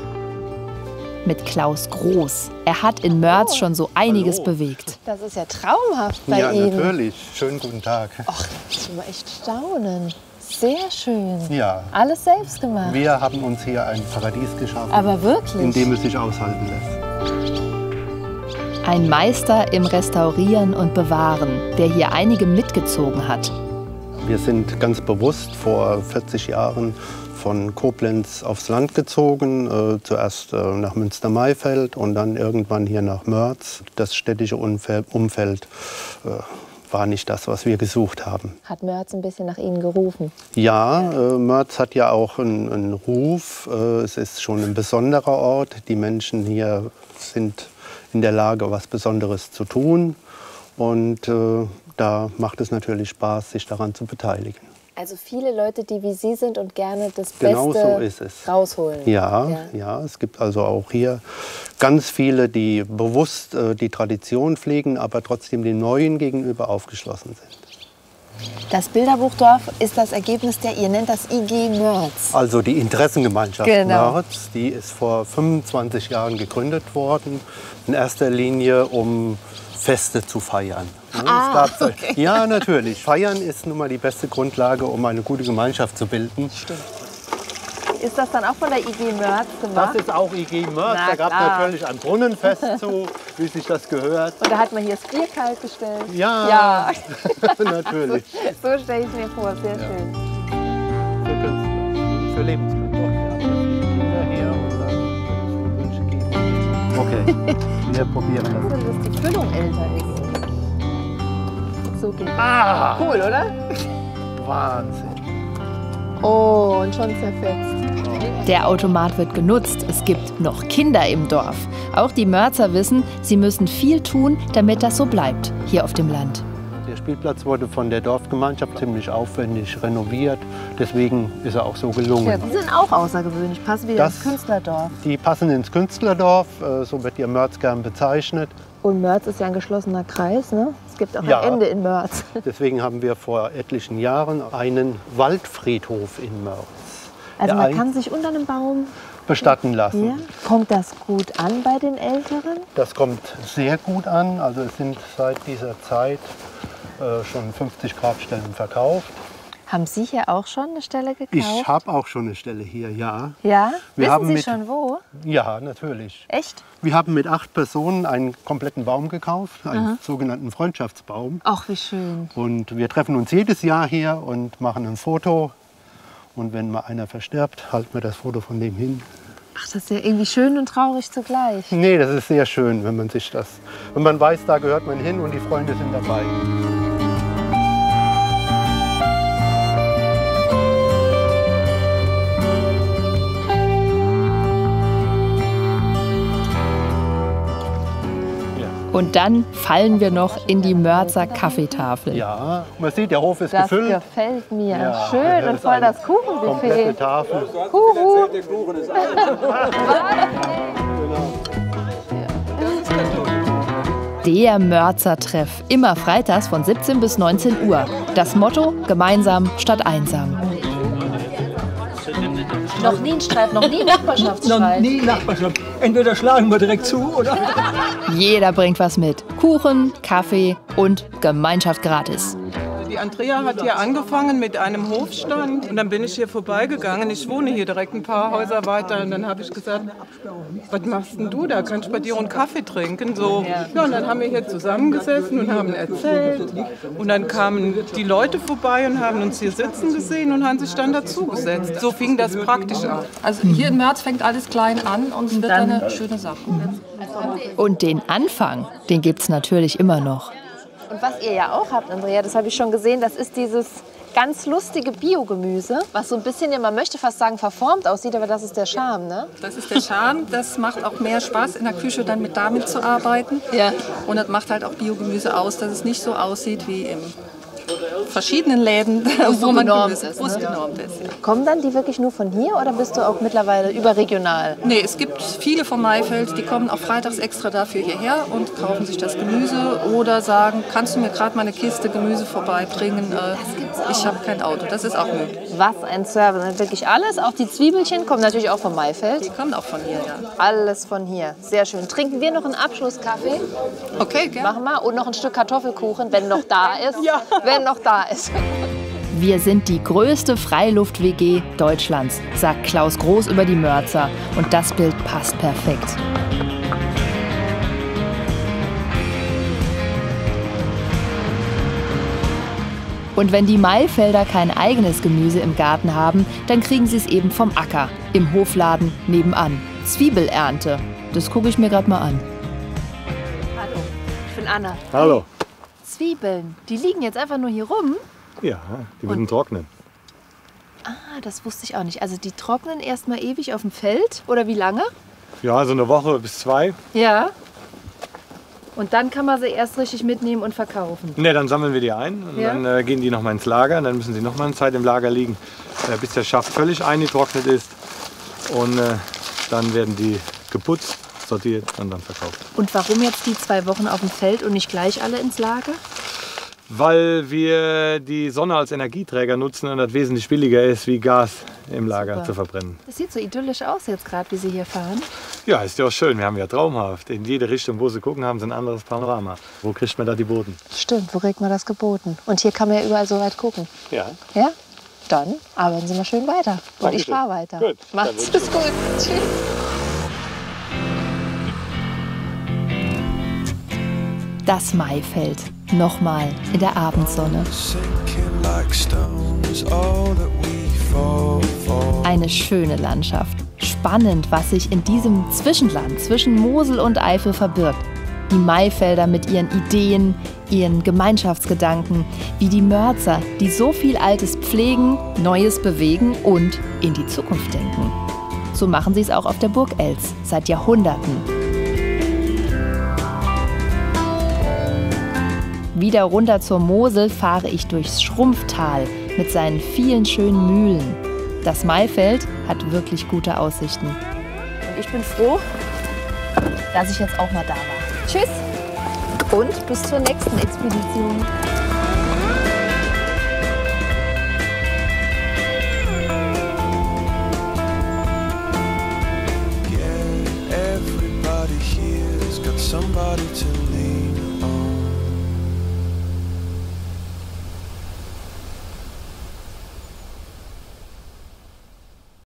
Mit Klaus Groß. Er hat in Mörz schon so einiges Hallo. bewegt. Das ist ja traumhaft bei ja, Ihnen. Ja, natürlich. Schönen guten Tag. Ach, ich muss echt staunen. Sehr schön. Ja. Alles selbst gemacht. Wir haben uns hier ein Paradies geschaffen. Aber wirklich? In dem es sich aushalten lässt. Ein Meister im Restaurieren und Bewahren, der hier einige mitgezogen hat. Wir sind ganz bewusst vor vierzig Jahren von Koblenz aufs Land gezogen. Äh, zuerst äh, nach Münster-Maifeld und dann irgendwann hier nach Mörz. Das städtische Umfeld, Umfeld äh, war nicht das, was wir gesucht haben. Hat Mörz ein bisschen nach Ihnen gerufen? Ja, äh, Mörz hat ja auch einen, einen Ruf. Äh, es ist schon ein besonderer Ort. Die Menschen hier sind in der Lage, was Besonderes zu tun. Und äh, da macht es natürlich Spaß, sich daran zu beteiligen. Also viele Leute, die wie Sie sind und gerne das Genau Beste so ist es. rausholen. Ja, ja, ja, es gibt also auch hier ganz viele, die bewusst äh, die Tradition pflegen, aber trotzdem den Neuen gegenüber aufgeschlossen sind. Das Bilderbuchdorf ist das Ergebnis der, ihr nennt das I G Mörz. Also die Interessengemeinschaft genau. Mörz, die ist vor fünfundzwanzig Jahren gegründet worden. In erster Linie, um Feste zu feiern. Ah, es gab, okay. Ja, natürlich. Feiern ist nun mal die beste Grundlage, um eine gute Gemeinschaft zu bilden. Stimmt. Ist das dann auch von der I G Mörz gemacht? Das ist auch I G Mörz. Na, da gab es klar. natürlich ein Brunnenfest zu, wie sich das gehört. Und da hat man hier das Bier kalt gestellt? Ja, ja. natürlich. So, so stelle ich mir vor, sehr ja. schön. Für Künstler, für Lebenskünstler. Ja, hier und dann Wünsche geben. Okay, wir probieren das. Dass die Füllung älter ist. So geht's. Ah. Cool, oder? Wahnsinn. Oh, und schon zerfetzt. Der Automat wird genutzt. Es gibt noch Kinder im Dorf. Auch die Mörzer wissen, sie müssen viel tun, damit das so bleibt, hier auf dem Land. Der Spielplatz wurde von der Dorfgemeinschaft ziemlich aufwendig renoviert. Deswegen ist er auch so gelungen. Ja, die sind auch außergewöhnlich, passen wieder Das, ins Künstlerdorf. Die passen ins Künstlerdorf, so wird ihr Mörz gern bezeichnet. Und Mörz ist ja ein geschlossener Kreis, ne? Es gibt auch Ja. ein Ende in Mörz. Deswegen haben wir vor etlichen Jahren einen Waldfriedhof in Mörz. Also der man ein- kann sich unter einem Baum bestatten lassen. hier. Kommt das gut an bei den Älteren? Das kommt sehr gut an. Also es sind seit dieser Zeit äh, schon fünfzig Grabstellen verkauft. Haben Sie hier auch schon eine Stelle gekauft? Ich habe auch schon eine Stelle hier, ja. Ja? Wir Wissen haben Sie mit, schon wo? Ja, natürlich. Echt? Wir haben mit acht Personen einen kompletten Baum gekauft, einen Aha. sogenannten Freundschaftsbaum. Ach, wie schön. Und wir treffen uns jedes Jahr hier und machen ein Foto. Und wenn mal einer verstirbt, halten wir das Foto von dem hin. Ach, das ist ja irgendwie schön und traurig zugleich. Nee, das ist sehr schön, wenn man sich das, wenn man weiß, da gehört man hin und die Freunde sind dabei. Und dann fallen wir noch in die Mörzer Kaffeetafel. Ja, man sieht, der Hof ist Das gefüllt. gefällt mir. Ja, Schön das und ist voll eine das Kuchenbuffet. komplette Tafel. Huhu. Der Mörzer-Treff. Immer freitags von siebzehn bis neunzehn Uhr. Das Motto: gemeinsam statt einsam. Noch nie ein Streit, noch nie ein Nachbarschaftsstreit. Noch nie Nachbarschaft. Entweder schlagen wir direkt zu, oder? Jeder bringt was mit. Kuchen, Kaffee und Gemeinschaft gratis. Die Andrea hat hier angefangen mit einem Hofstand und dann bin ich hier vorbeigegangen. Ich wohne hier direkt ein paar Häuser weiter und dann habe ich gesagt, was machst denn du da? Kann ich bei dir einen Kaffee trinken? So. Ja, und dann haben wir hier zusammengesessen und haben erzählt und dann kamen die Leute vorbei und haben uns hier sitzen gesehen und haben sich dann dazugesetzt. So fing das praktisch an. Also hier in Mörz fängt alles klein an und wird dann eine schöne Sache. Und den Anfang, den gibt's natürlich immer noch. Und was ihr ja auch habt, Andrea, das habe ich schon gesehen, das ist dieses ganz lustige Biogemüse, was so ein bisschen, ja, man möchte fast sagen, verformt aussieht, aber das ist der Charme, ne? Das ist der Charme. Das macht auch mehr Spaß, in der Küche dann mit damit zu arbeiten. Ja. Und das macht halt auch Biogemüse aus, dass es nicht so aussieht wie im verschiedenen Läden, Wo wo man genormt Gemüse, ist, wo es ne? genormt ist. Ja. Kommen dann die wirklich nur von hier oder bist du auch mittlerweile überregional? Nee, es gibt viele vom Maifeld, die kommen auch freitags extra dafür hierher und kaufen sich das Gemüse oder sagen, kannst du mir gerade mal eine Kiste Gemüse vorbeibringen? Äh, ich habe kein Auto, das ist auch möglich. Was ein Service, wirklich alles, auch die Zwiebelchen kommen natürlich auch vom Maifeld. Die kommen auch von hier, ja. Alles von hier, sehr schön. Trinken wir noch einen Abschlusskaffee? Okay, gerne. Machen wir. Und noch ein Stück Kartoffelkuchen, wenn noch da ist. Ja. Wenn noch da ist. Wir sind die größte Freiluft-W G Deutschlands, sagt Klaus Groß über die Mörzer. Und das Bild passt perfekt. Und wenn die Maifelder kein eigenes Gemüse im Garten haben, dann kriegen sie es eben vom Acker, im Hofladen nebenan. Zwiebelernte. Das gucke ich mir gerade mal an. Hallo, ich bin Anna. Hallo. Zwiebeln, die liegen jetzt einfach nur hier rum. Ja, die würden trocknen. Ah, das wusste ich auch nicht. Also die trocknen erst mal ewig auf dem Feld oder wie lange? Ja, so eine Woche bis zwei. Ja. Und dann kann man sie erst richtig mitnehmen und verkaufen. Ne, dann sammeln wir die ein und Ja. dann äh, gehen die noch mal ins Lager. Und dann müssen sie noch mal eine Zeit im Lager liegen, äh, bis der Schaft völlig eingetrocknet ist. Und äh, dann werden die geputzt, sortiert und dann verkauft. Und warum jetzt die zwei Wochen auf dem Feld und nicht gleich alle ins Lager? Weil wir die Sonne als Energieträger nutzen und das wesentlich billiger ist, wie Gas im Lager Super. zu verbrennen. Das sieht so idyllisch aus jetzt gerade, wie Sie hier fahren. Ja, ist ja auch schön. Wir haben ja traumhaft. In jede Richtung, wo Sie gucken, haben Sie ein anderes Panorama. Wo kriegt man da die Boden? Stimmt, wo kriegt man das geboten? Und hier kann man ja überall so weit gucken. Ja. Ja? Dann arbeiten Sie mal schön weiter. Und ich Dankeschön. fahre weiter. Gut. Macht's Dann gut. Tschüss. Das Maifeld. Nochmal in der Abendsonne. Eine schöne Landschaft. Spannend, was sich in diesem Zwischenland zwischen Mosel und Eifel verbirgt. Die Maifelder mit ihren Ideen, ihren Gemeinschaftsgedanken, wie die Mörzer, die so viel Altes pflegen, Neues bewegen und in die Zukunft denken. So machen sie es auch auf der Burg Elz seit Jahrhunderten. Wieder runter zur Mosel fahre ich durchs Schrumpftal mit seinen vielen schönen Mühlen. Das Maifeld hat wirklich gute Aussichten. Und ich bin froh, dass ich jetzt auch mal da war. Tschüss und bis zur nächsten Expedition. Everybody here's got somebody to lean